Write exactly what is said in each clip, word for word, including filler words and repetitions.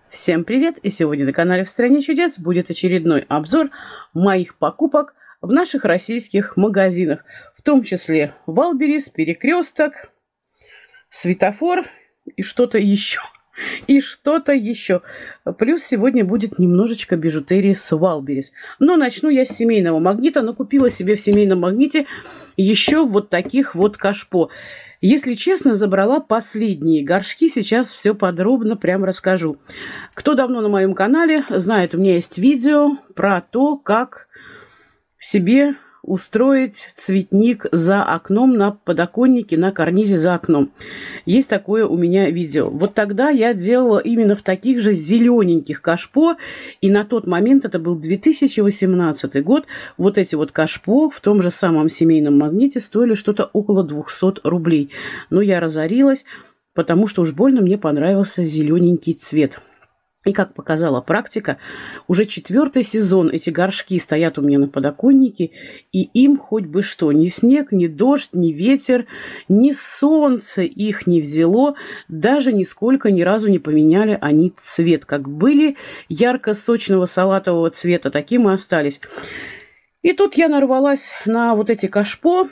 Всем привет! И сегодня на канале В Стране Чудес будет очередной обзор моих покупок в наших российских магазинах. В том числе Валберес, Перекресток, Светофор и что-то еще. И что-то еще. Плюс сегодня будет немножечко бижутерии с Валберес. Но начну я с семейного магнита. Накупила себе в семейном магните еще вот таких вот кашпо. Если честно, забрала последние горшки. Сейчас все подробно прям расскажу. Кто давно на моем канале, знает, у меня есть видео про то, как себе устроить цветник за окном, на подоконнике, на карнизе за окном. Есть такое у меня видео. Вот тогда я делала именно в таких же зелененьких кашпо. И на тот момент, это был две тысячи восемнадцатый год, вот эти вот кашпо в том же самом семейном магните стоили что-то около двухсот рублей. Но я разорилась, потому что уж больно мне понравился зелененький цвет. И как показала практика, уже четвертый сезон эти горшки стоят у меня на подоконнике, и им хоть бы что, ни снег, ни дождь, ни ветер, ни солнце их не взяло, даже нисколько ни разу не поменяли они цвет. Как были ярко-сочного салатового цвета, таким и остались. И тут я нарвалась на вот эти кашпо.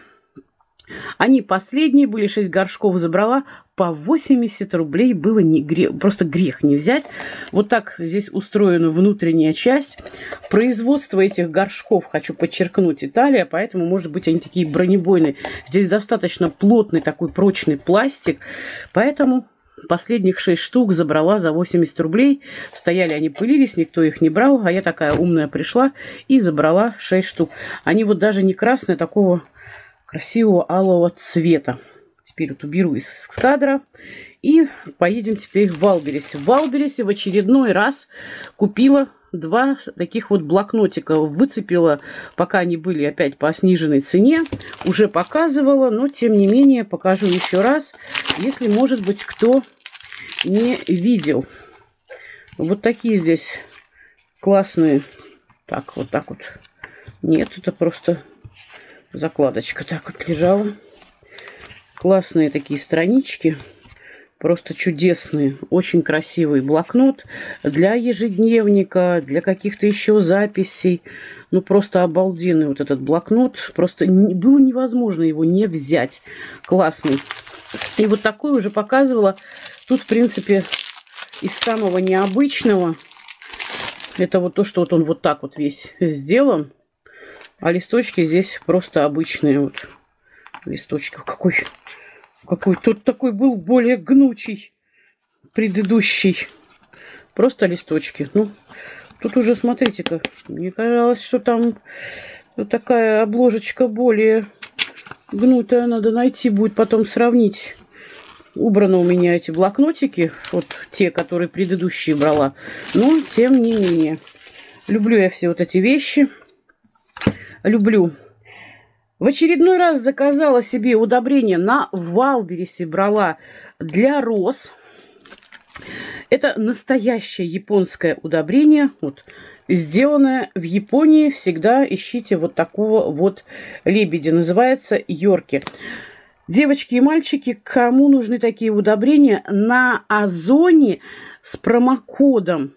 Они последние были, шесть горшков забрала, по восемьдесят рублей было не грех, просто грех не взять. Вот так здесь устроена внутренняя часть. Производство этих горшков, хочу подчеркнуть, Италия, поэтому, может быть, они такие бронебойные. Здесь достаточно плотный такой прочный пластик, поэтому последних шесть штук забрала за восемьдесят рублей. Стояли они, пылились, никто их не брал, а я такая умная пришла и забрала шесть штук. Они вот даже не красные, такого красивого алого цвета. Теперь вот уберу из кадра. И поедем теперь в Валбересе. В Валбересе в очередной раз купила два таких вот блокнотика. Выцепила, пока они были опять по сниженной цене. Уже показывала, но тем не менее покажу еще раз, если, может быть, кто не видел. Вот такие здесь классные. Так, вот так вот. Нет, это просто закладочка так вот лежала. Классные такие странички. Просто чудесные. Очень красивый блокнот для ежедневника, для каких-то еще записей. Ну, просто обалденный вот этот блокнот. Просто не, было невозможно его не взять. Классный. И вот такой уже показывала. Тут, в принципе, из самого необычного. Это вот то, что вот он вот так вот весь сделан. А листочки здесь просто обычные вот листочки. Какой, какой тут такой был более гнучий предыдущий. Просто листочки. Ну, тут уже, смотрите-ка, мне казалось, что там вот такая обложечка более гнутая. Надо найти будет, потом сравнить. Убраны у меня эти блокнотики, вот те, которые предыдущие брала. Но, тем не менее, люблю я все вот эти вещи. Люблю. В очередной раз заказала себе удобрение на Валбересе, брала для роз. Это настоящее японское удобрение, вот, сделанное в Японии. Всегда ищите вот такого вот лебедя, называется Йорки. Девочки и мальчики, кому нужны такие удобрения, на Озоне с промокодом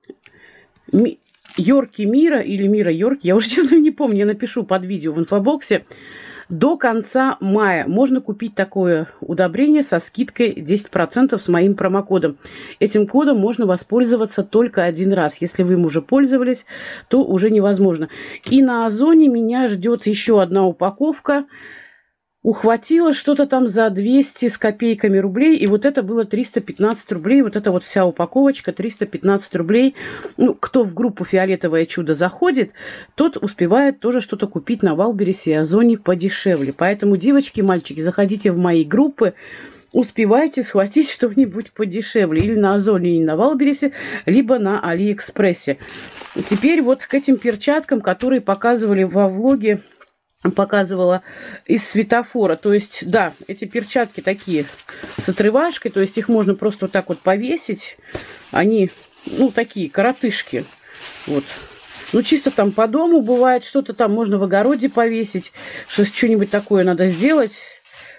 Йорки Мира или Мира Йорки, я уже, честно, не помню, я напишу под видео в инфобоксе. До конца мая можно купить такое удобрение со скидкой десять процентов с моим промокодом. Этим кодом можно воспользоваться только один раз. Если вы им уже пользовались, то уже невозможно. И на Озоне меня ждет еще одна упаковка. Ухватила что-то там за двести с копейками рублей. И вот это было триста пятнадцать рублей. Вот эта вот вся упаковочка триста пятнадцать рублей. Ну, кто в группу «Фиолетовое чудо» заходит, тот успевает тоже что-то купить на Валбересе и Озоне подешевле. Поэтому, девочки и мальчики, заходите в мои группы. Успевайте схватить что-нибудь подешевле. Или на Озоне, или на Валбересе, либо на Алиэкспрессе. Теперь вот к этим перчаткам, которые показывали во влоге, показывала из Светофора. То есть, да, эти перчатки такие с отрывашкой, то есть их можно просто вот так вот повесить. Они, ну, такие коротышки. Вот. Ну, чисто там по дому бывает, что-то там можно в огороде повесить, что что-нибудь такое надо сделать.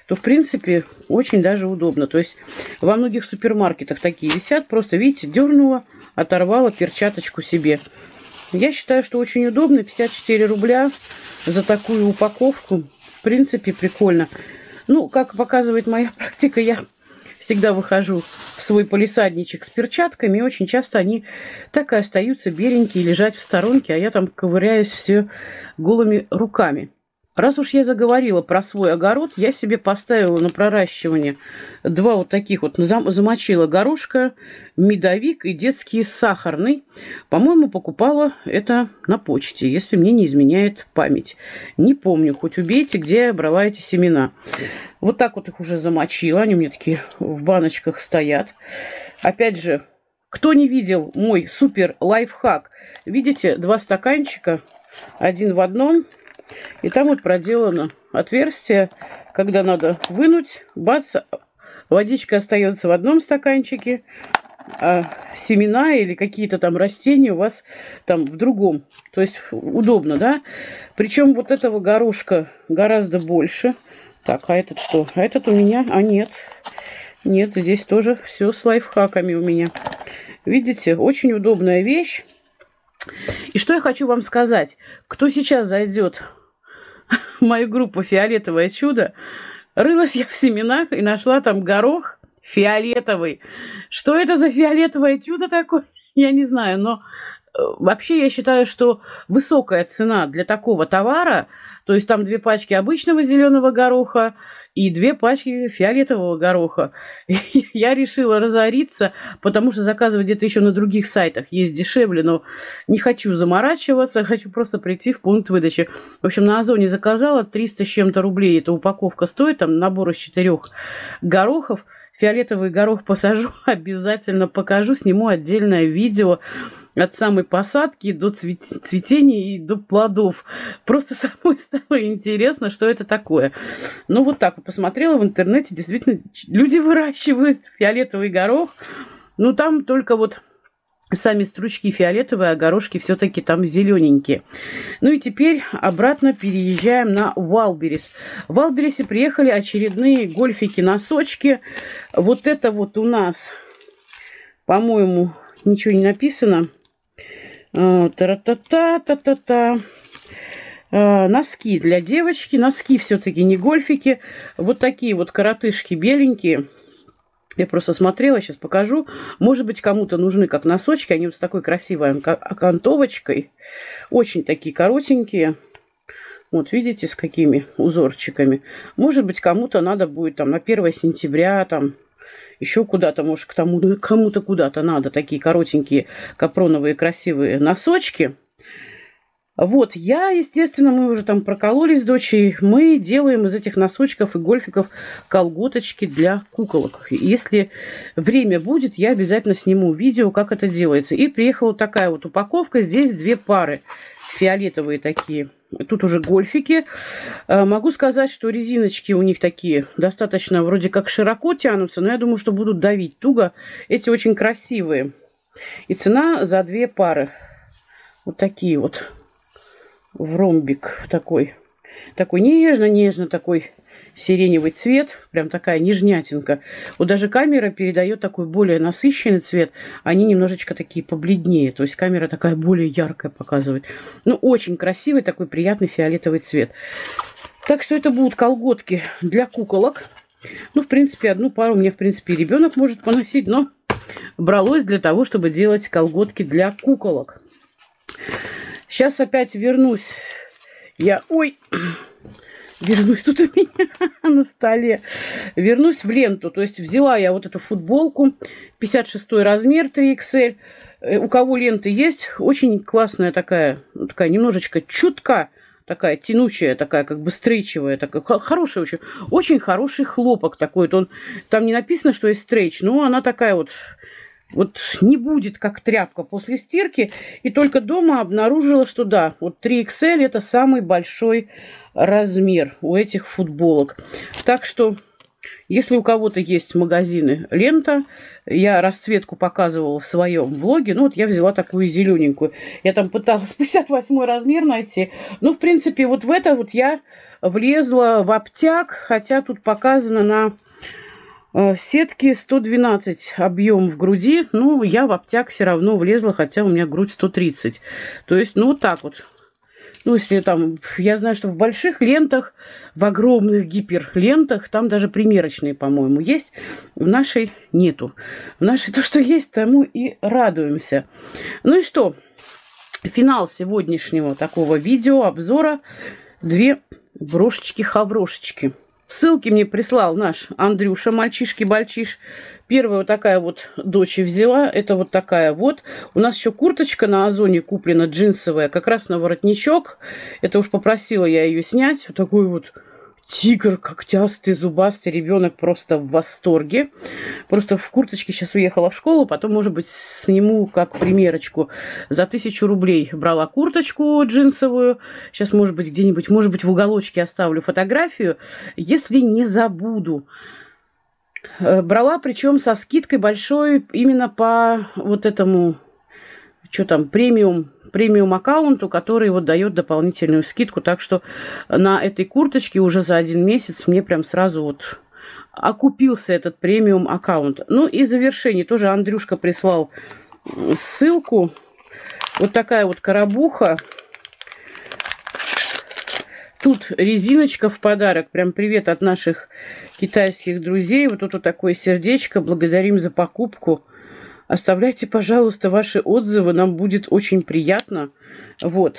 то, в принципе, очень даже удобно. То есть во многих супермаркетах такие висят. Просто, видите, дернула, оторвала перчаточку себе. Я считаю, что очень удобно. пятьдесят четыре рубля за такую упаковку. В принципе, прикольно. Ну, как показывает моя практика, я всегда выхожу в свой палисадничек с перчатками. И очень часто они так и остаются беленькие, лежать в сторонке. А я там ковыряюсь все голыми руками. Раз уж я заговорила про свой огород, я себе поставила на проращивание два вот таких вот, замочила горошка, медовик и детский сахарный. По-моему, покупала это на почте, если мне не изменяет память. Не помню, хоть убейте, где я брала эти семена. Вот так вот их уже замочила, они у меня такие в баночках стоят. Опять же, кто не видел мой супер лайфхак, видите, два стаканчика, один в одном. И там вот проделано отверстие, когда надо вынуть, бац, водичка остается в одном стаканчике, а семена или какие-то там растения у вас там в другом. То есть удобно, да? Причем вот этого горошка гораздо больше. Так, а этот что? А этот у меня... А нет, нет, здесь тоже все с лайфхаками у меня. Видите, очень удобная вещь. И что я хочу вам сказать. Кто сейчас зайдет в мою группу «Фиолетовое чудо», рылась я в семенах и нашла там горох фиолетовый. Что это за фиолетовое чудо такое? Я не знаю, но вообще я считаю, что высокая цена для такого товара, то есть там две пачки обычного зеленого гороха и две пачки фиолетового гороха. Я решила разориться, потому что заказывать где-то еще на других сайтах есть дешевле, но не хочу заморачиваться, хочу просто прийти в пункт выдачи. В общем, на Озоне заказала, триста с чем-то рублей эта упаковка стоит, там набор из четырех горохов. Фиолетовый горох посажу, обязательно покажу, сниму отдельное видео от самой посадки до цветения и до плодов. Просто самой стало интересно, что это такое. Ну, вот так вот посмотрела в интернете, действительно, люди выращивают фиолетовый горох. Ну, там только вот сами стручки фиолетовые, а горошки все-таки там зелененькие. Ну и теперь обратно переезжаем на Валберес. В Валбересе приехали очередные гольфики-носочки. Вот это вот у нас, по-моему, ничего не написано. Та-та-та-та-та-та. Носки для девочки. Носки все-таки не гольфики. Вот такие вот коротышки беленькие. Я просто смотрела, сейчас покажу. Может быть, кому-то нужны как носочки. Они вот с такой красивой окантовочкой. Очень такие коротенькие. Вот видите, с какими узорчиками. Может быть, кому-то надо будет там на первое сентября, там еще куда-то, может, к тому, кому-то куда-то надо такие коротенькие капроновые красивые носочки. Вот, я, естественно, мы уже там прокололись с дочей, мы делаем из этих носочков и гольфиков колготочки для куколок. Если время будет, я обязательно сниму видео, как это делается. И приехала такая вот упаковка, здесь две пары, фиолетовые такие. Тут уже гольфики. Могу сказать, что резиночки у них такие достаточно вроде как широко тянутся, но я думаю, что будут давить туго. Эти очень красивые. И цена за две пары. Вот такие вот. В ромбик такой. Такой нежно-нежно такой сиреневый цвет. Прям такая нежнятинка. Вот даже камера передает такой более насыщенный цвет. Они немножечко такие побледнее. То есть камера такая более яркая показывает. Ну, очень красивый такой приятный фиолетовый цвет. Так что это будут колготки для куколок. Ну, в принципе, одну пару мне, в принципе, и ребенок может поносить. Но бралось для того, чтобы делать колготки для куколок. Сейчас опять вернусь. Я... Ой... Вернусь тут у меня на столе. Вернусь в ленту. То есть взяла я вот эту футболку. пятьдесят шестой размер, три икс эль. У кого ленты есть, очень классная такая. Такая немножечко чутка. Такая тянучая, такая как бы стрейчевая. Такая, хорошая очень. Очень хороший хлопок такой. Он, там не написано, что есть стрейч. Но она такая вот... Вот не будет как тряпка после стирки. И только дома обнаружила, что да, вот три икс эль это самый большой размер у этих футболок. Так что, если у кого-то есть магазины лента, я расцветку показывала в своем влоге. Ну вот я взяла такую зелененькую. Я там пыталась пятьдесят восьмой размер найти. Ну, в принципе, вот в это вот я влезла в обтяг, хотя тут показано на э, сетке сто двенадцать объем в груди. Ну, я в обтяг все равно влезла, хотя у меня грудь сто тридцать. То есть, ну, вот так вот. Ну, если там, я знаю, что в больших лентах, в огромных гиперлентах, там даже примерочные, по-моему, есть. В нашей нету. В нашей то, что есть, тому и радуемся. Ну и что? Финал сегодняшнего такого видео, обзора. Две брошечки-хаврошечки. Ссылки мне прислал наш Андрюша, мальчишки-бальчиш. Первая вот такая вот дочь взяла. Это вот такая вот. У нас еще курточка на Озоне куплена, джинсовая, как раз на воротничок. Это уж попросила я ее снять. Вот такой вот тигр, когтястый, зубастый. Ребенок просто в восторге. Просто в курточке сейчас уехала в школу. Потом, может быть, сниму как примерочку. За тысячу рублей брала курточку джинсовую. Сейчас, может быть, где-нибудь, может быть, в уголочке оставлю фотографию. Если не забуду. Брала, причем со скидкой большой именно по вот этому, что там, премиум, премиум аккаунту, который вот дает дополнительную скидку. Так что на этой курточке уже за один месяц мне прям сразу вот окупился этот премиум аккаунт. Ну и завершение. Тоже Андрюшка прислал ссылку. Вот такая вот коробуха. Тут резиночка в подарок. Прям привет от наших китайских друзей. Вот тут вот такое сердечко. Благодарим за покупку. Оставляйте, пожалуйста, ваши отзывы. Нам будет очень приятно. Вот.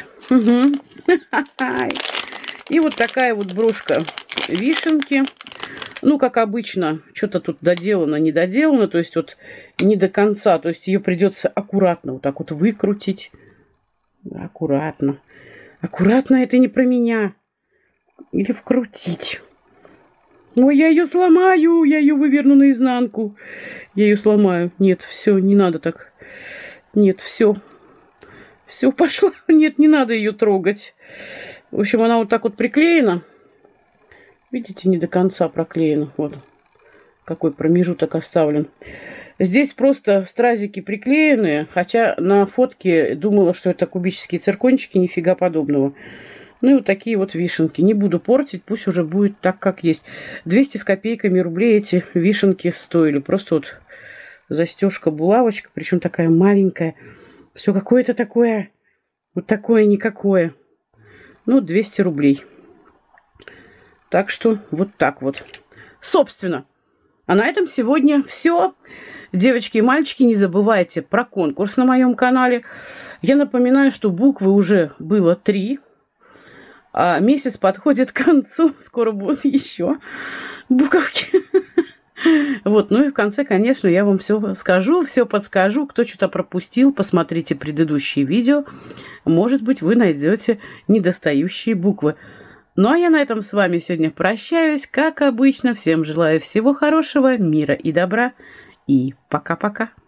И вот такая вот брошка вишенки. Ну, как обычно, что-то тут доделано, не доделано. То есть вот не до конца. То есть ее придется аккуратно вот так вот выкрутить. Аккуратно. Аккуратно, это не про меня. Или вкрутить. Ой, я ее сломаю, я ее выверну наизнанку. Я ее сломаю. Нет, все, не надо так. Нет, все. Все, пошло. Нет, не надо ее трогать. В общем, она вот так вот приклеена. Видите, не до конца проклеена. Вот какой промежуток оставлен. Здесь просто стразики приклеенные. Хотя на фотке думала, что это кубические циркончики. Нифига подобного. Ну и вот такие вот вишенки. Не буду портить, пусть уже будет так, как есть. двести с копейками рублей эти вишенки стоили. Просто вот застежка, булавочка, причем такая маленькая. Все какое-то такое, вот такое никакое. Ну, двести рублей. Так что вот так вот. Собственно, а на этом сегодня все. Девочки и мальчики, не забывайте про конкурс на моем канале. Я напоминаю, что буквы уже было три. А месяц подходит к концу, скоро будут еще буковки. Вот, ну и в конце, конечно, я вам все скажу, все подскажу. Кто что-то пропустил, посмотрите предыдущие видео. Может быть, вы найдете недостающие буквы. Ну а я на этом с вами сегодня прощаюсь. Как обычно, всем желаю всего хорошего, мира и добра. И пока-пока.